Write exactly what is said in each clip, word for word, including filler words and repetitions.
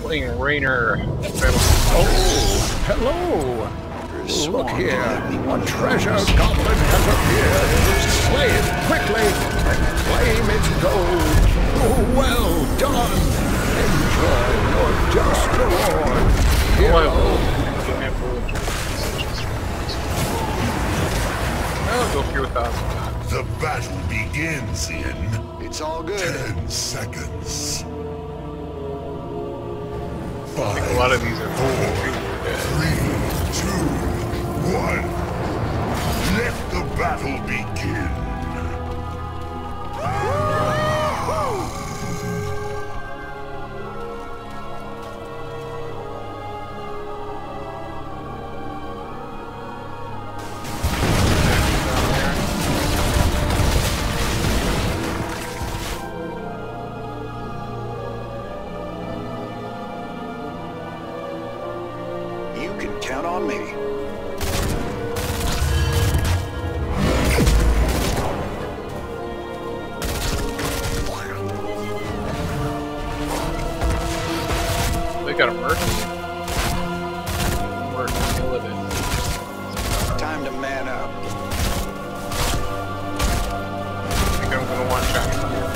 playing Rainer. Oh, hello! Look here, a treasure goblin has appeared. Slay it quickly and claim its gold. Oh, well done! Enjoy your just reward, hero. I'll go through a thousand. The battle begins in It's all good. ten seconds. I think a lot of these are Four, three, two, one. Let the battle begin. You can count on me. They got a merc. Merc, kill it in. Time to man up. I think I'm gonna one shot from here.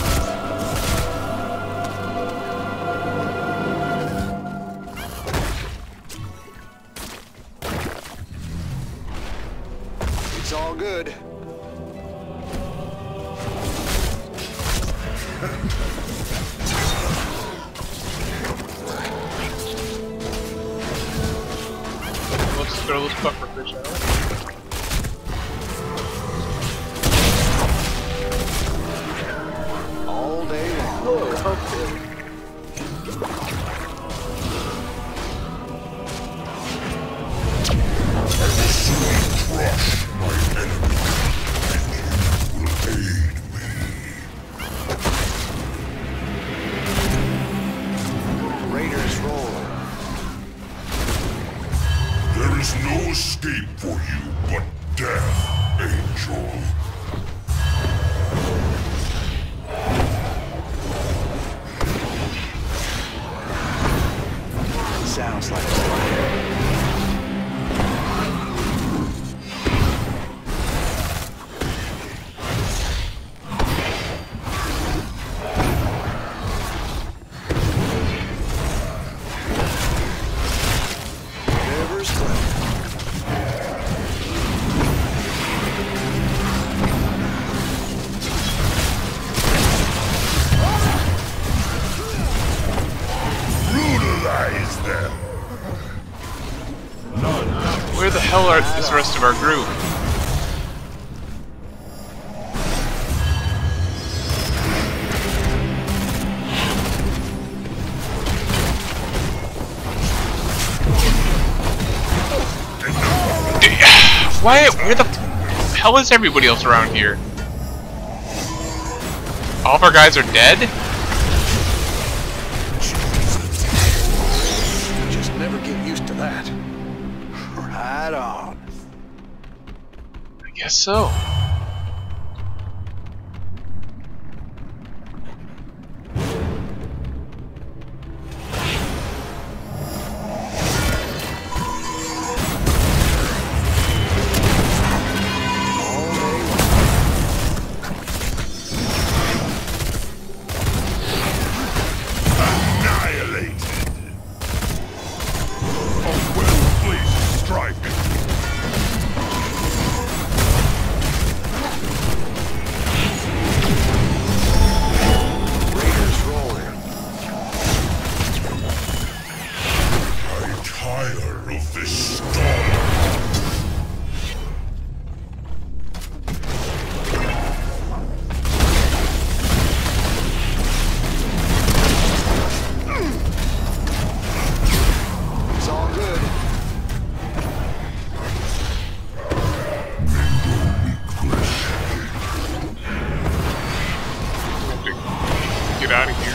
It's all good. Let's throw this puffer fish out. All day long. Oh, okay. Crush my enemy, and you will aid me. Raiders roll. There is no escape for you but death, Angel. Sounds like a plan. Rivers flow. Brutalize them. Where the hell are is the rest of our group? Why? Where the hell is everybody else around here? All of our guys are dead? Just never get used to that. Right on. I guess so. Annihilated. A well-placed strike. Raiders rolling. I tire of this storm. It's all good. Get out of here.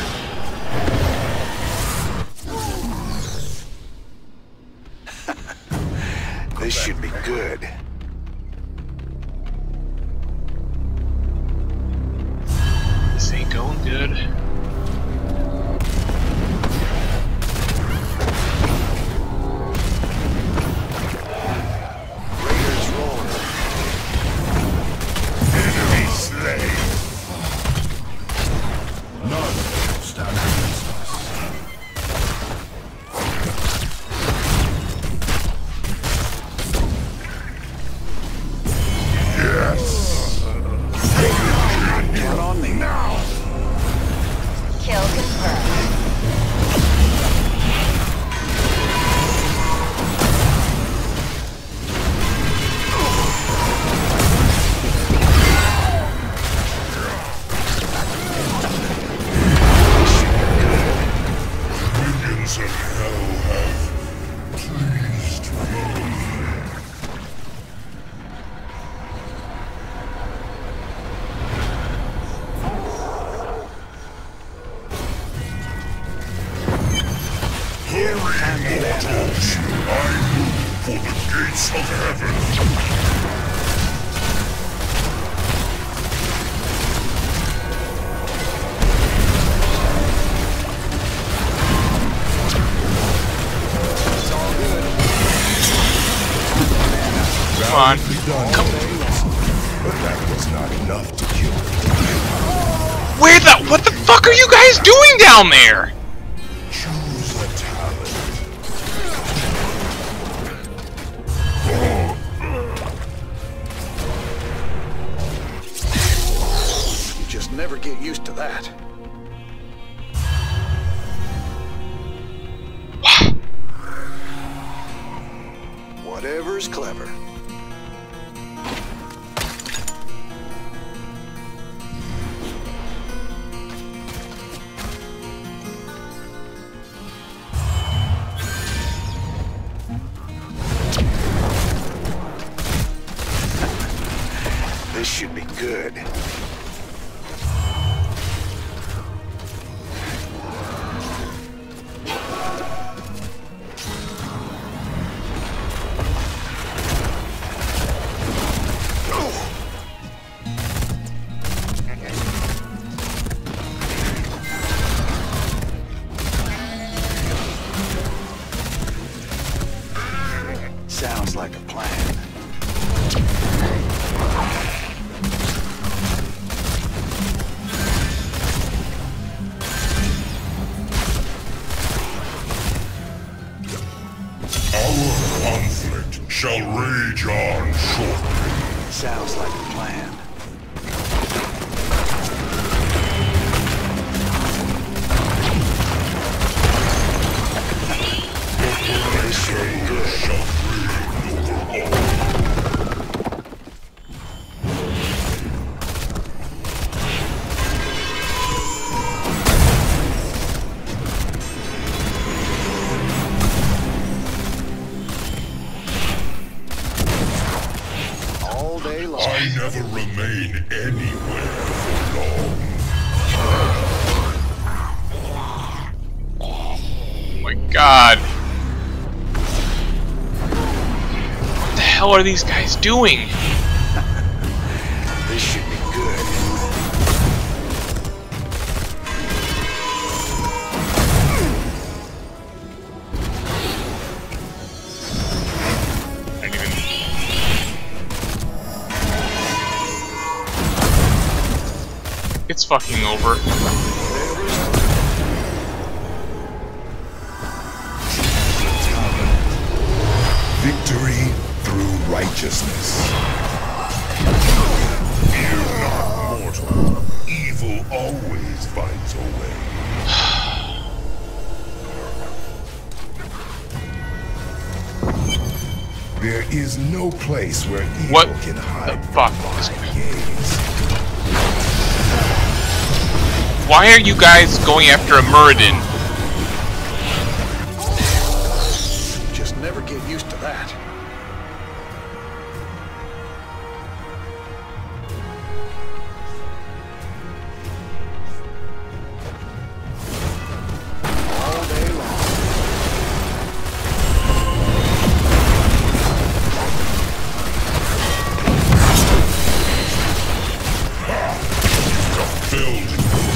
This should be good. This ain't going good. I move for the gates of heaven. Come on. Come. But that was not enough to kill me. Where the? What the fuck are you guys doing down there? Choose a talent. You just never get used to that. Whatever's clever. This should be good. Sounds like a plan. Our conflict shall rage on shortly. Sounds like a plan. This should be good. Shall reign over all. All day long. I never remain anywhere for long. Oh my god. What the hell are these guys doing? This should be good. I didn't even... It's fucking over. Victory through righteousness. Fear not, mortal. Evil always finds a way. There is no place where evil What can the hide fuck? from my gaze. Why are you guys going after a Muradin? Just never get used to that. All day long. Filled.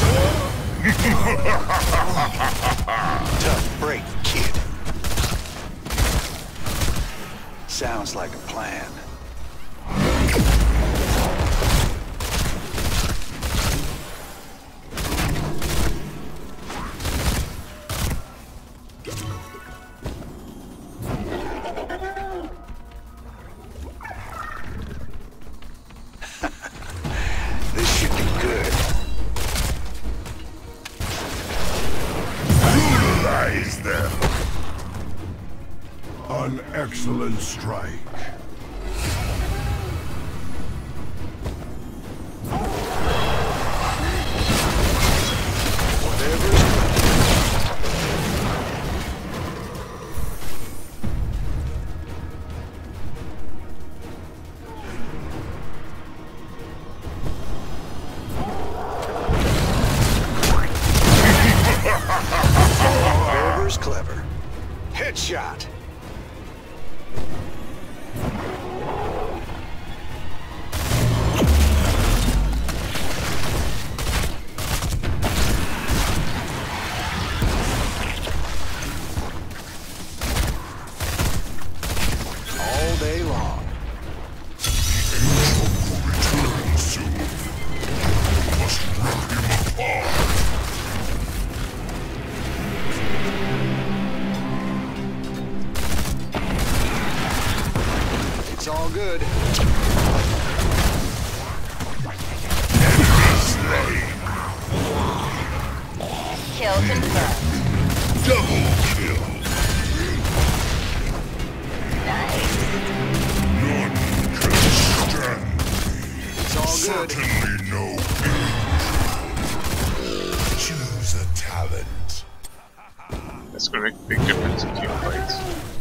Tough break, kid. Sounds like a plan. This should be good. Brutalize them. An excellent strike. Whatever's clever. Headshot. shot. All day long. Return soon. You must rip him apart. It's all good. Kill confirmed. Double kill. Nice. None can stand me. It's all good. Certainly no angel. Choose a talent. That's gonna make a big difference in team fights.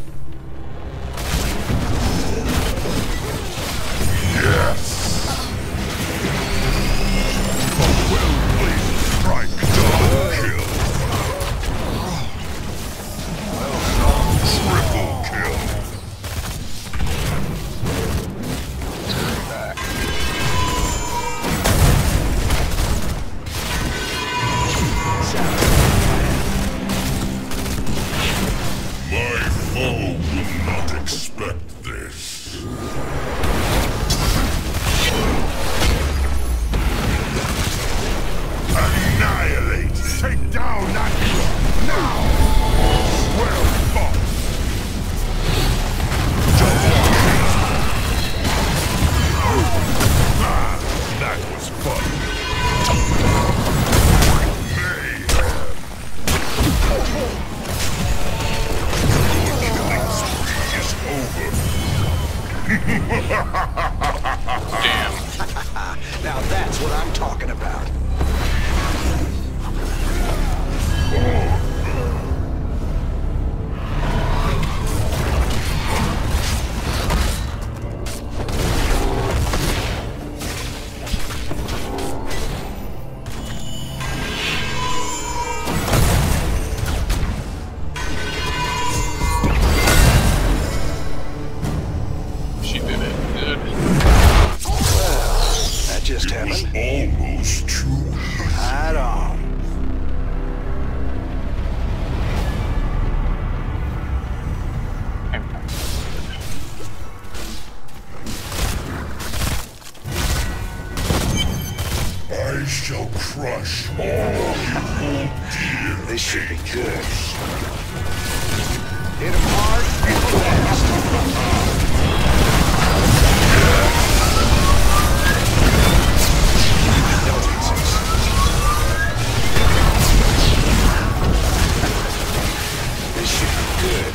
Yes. A well-placed strike. Double kill. Triple kill. My foe will not expect this. Annihilate! Take down that now! Well fought! Double kill! Ah, that was fun! Mayhem! Your killing spree is over! Damn. Now that's what I'm talking about. She did it. Good. That just It was happened. almost too Right on. I shall crush all evil deer. This should be good. Hit him hard and fast. This should be good.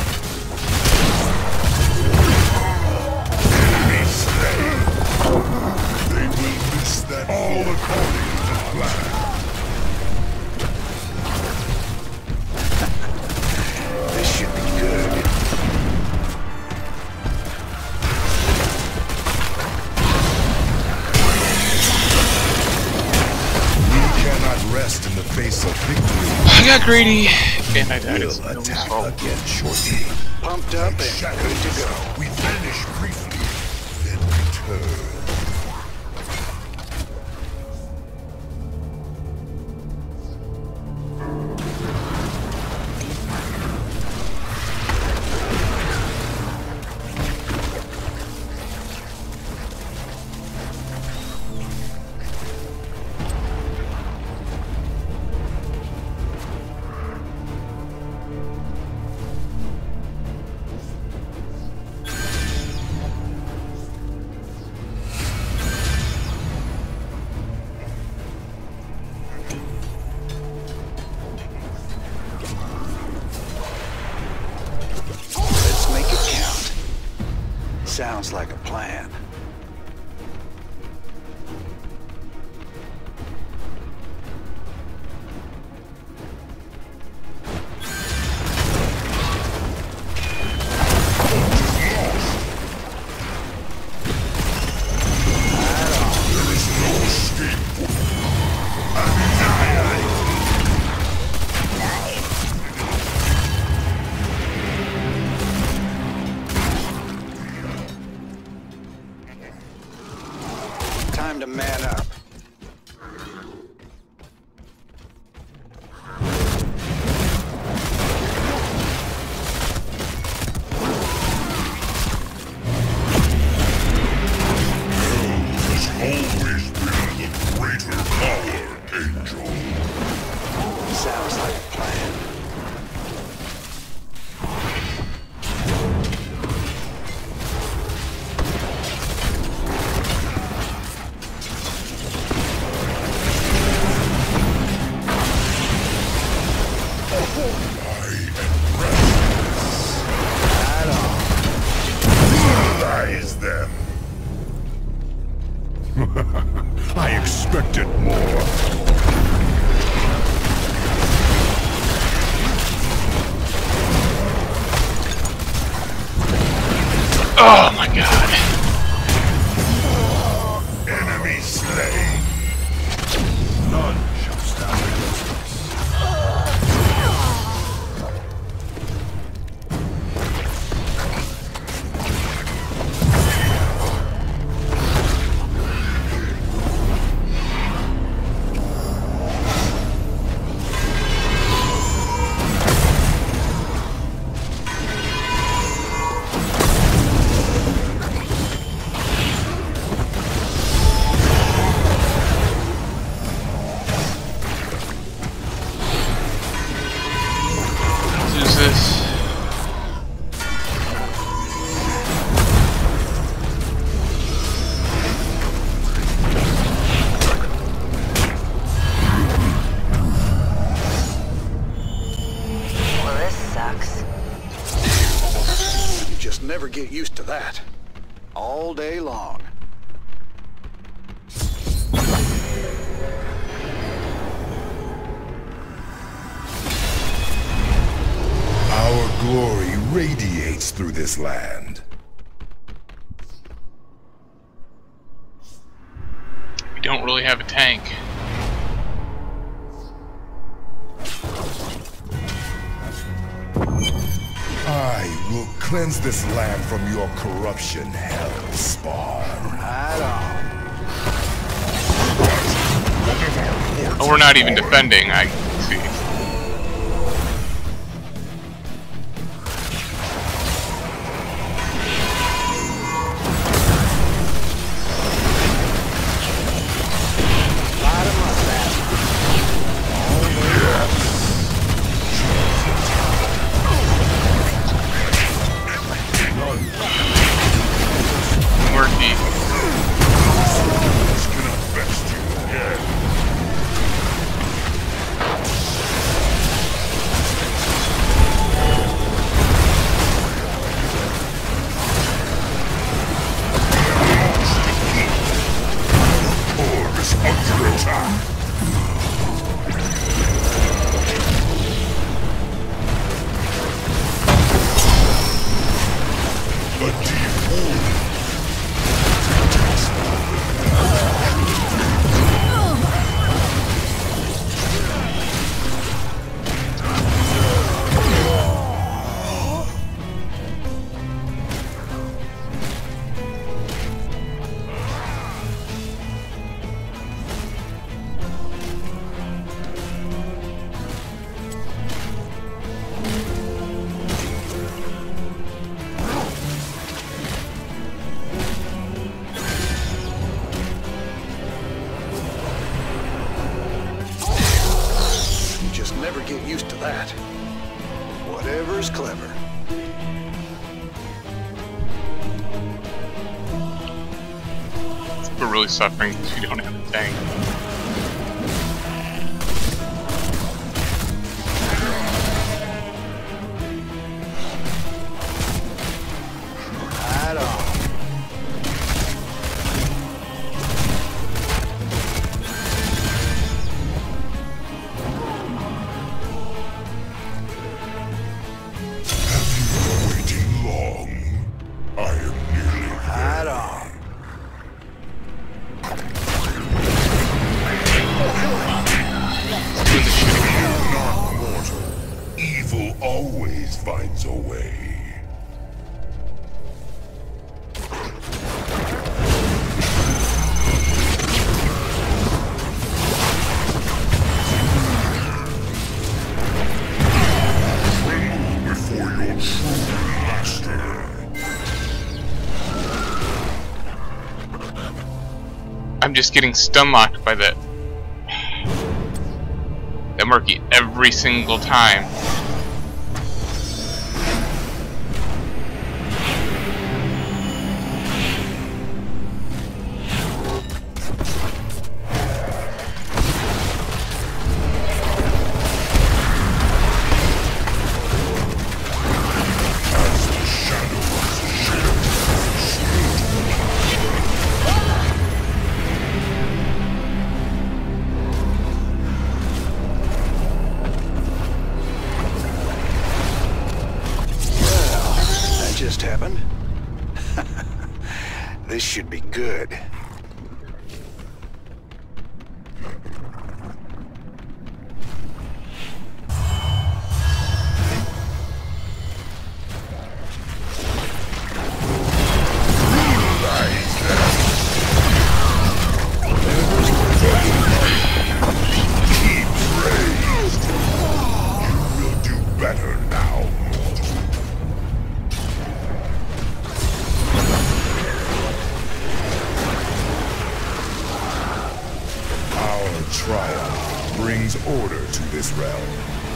Enemy slain. They will miss that all according to plan. This should be good. We cannot rest in the face of victory. I got greedy, and I died. It's We'll no one's attack fault. again shortly. Pumped up and good to Shadows, go. we vanish briefly, then return. Let's make it count. Sounds like a plan. There is no escape for Annihilate. Angel. Sounds like a plan. Realize them. I expected more. Oh my god. Enemy slain. None shall stand against us. Who's this? Well, this sucks. You just never get used to that. All day long. Our glory radiates through this land. We don't really have a tank. I will cleanse this land from your corruption, Hellspawn. Right on. Oh, we're not even defending, I see. Light 'em up, man. Murky. This can affect you again. Core is under attack. A deep wound. You just never get used to that. Whatever's clever. We're really suffering because we don't have a tank. Right on. Waiting long. I am nearly Right on. Doing the shooting. not mortal. Evil always finds a way. Tremble before your true master. I'm just getting stun locked by that I'm working every single time. Happened. This should be good. Keep praised. You will do better now. Triumph brings order to this realm.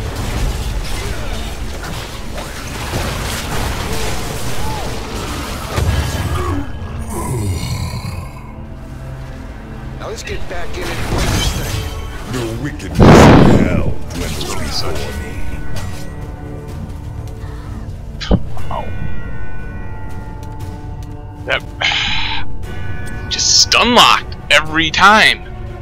Now let's get back in it and win this thing. The wickedness of hell dwindles before me. Wow. That just stun locked every time.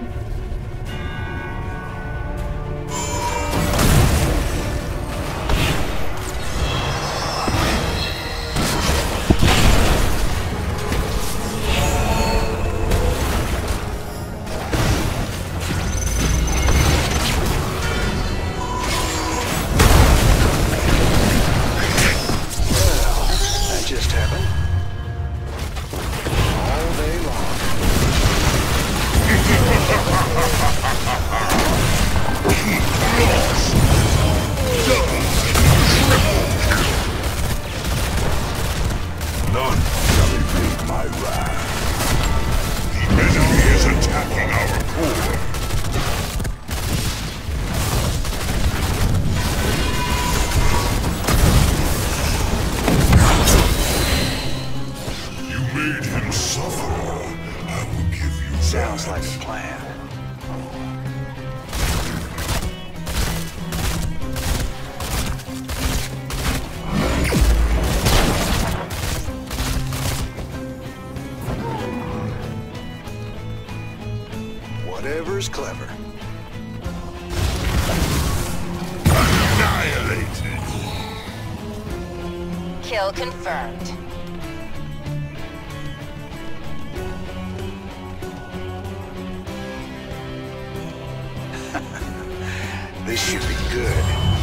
None shall evade my wrath. The enemy is attacking our core. You made him suffer. I will give you Sounds that. like a plan. Whatever's clever. Annihilated. Kill confirmed. This should be good.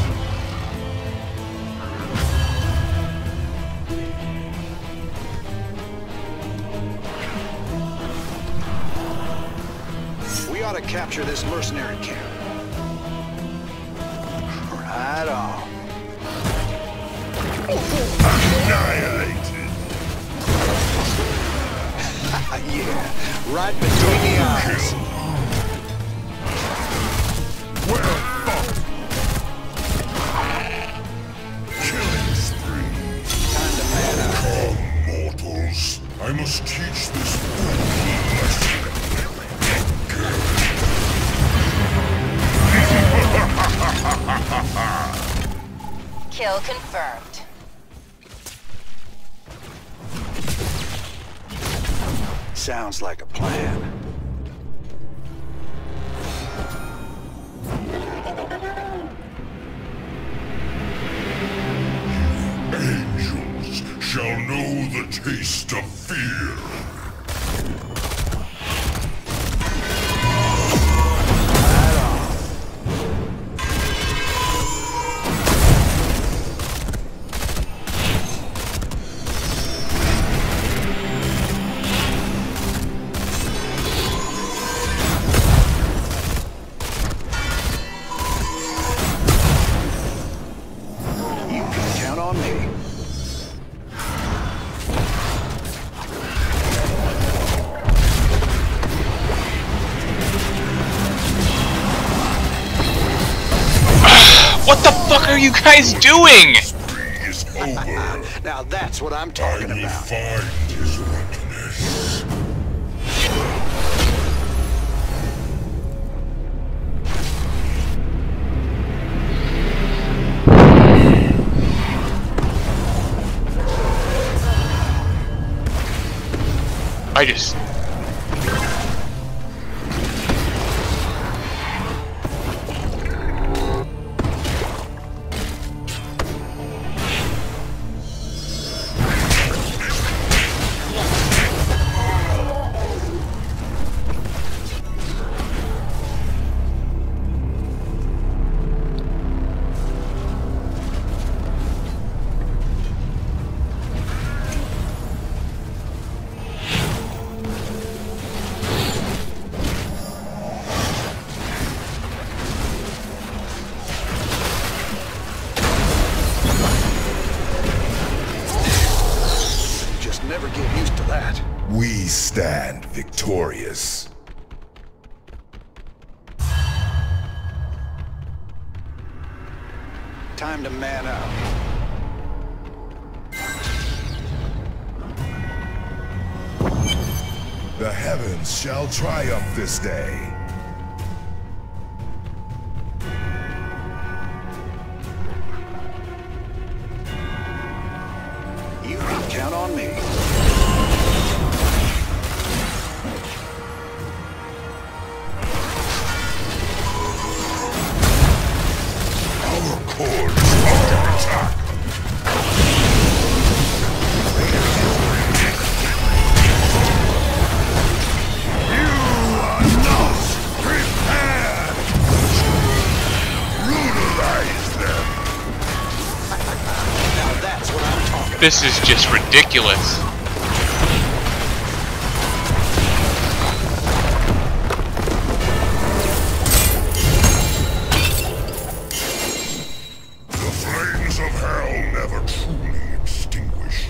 We ought to capture this mercenary camp. Right on. Annihilated. Yeah, right between the eyes. Well fought. Killing spree. Kinda mad out. Come, mortals. I must teach this fool a lesson. Kill confirmed. Sounds like a plan. Angels shall know the taste of fear. What the fuck are you guys doing? Spree is over. Now that's what I'm I talking will about. find his weakness. I just... Just never get used to that. We stand victorious. Time to man up. The heavens shall triumph this day. You can count on me. Our core is under attack. You are not prepared! Brutalize them. Now that's what I'm talking about. This is just ridiculous. The flames of hell never truly extinguish.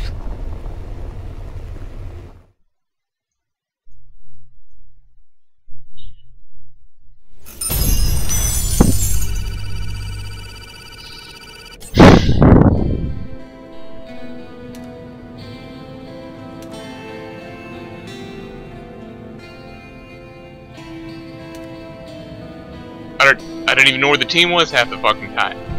I don't, I didn't even know where the team was half the fucking time.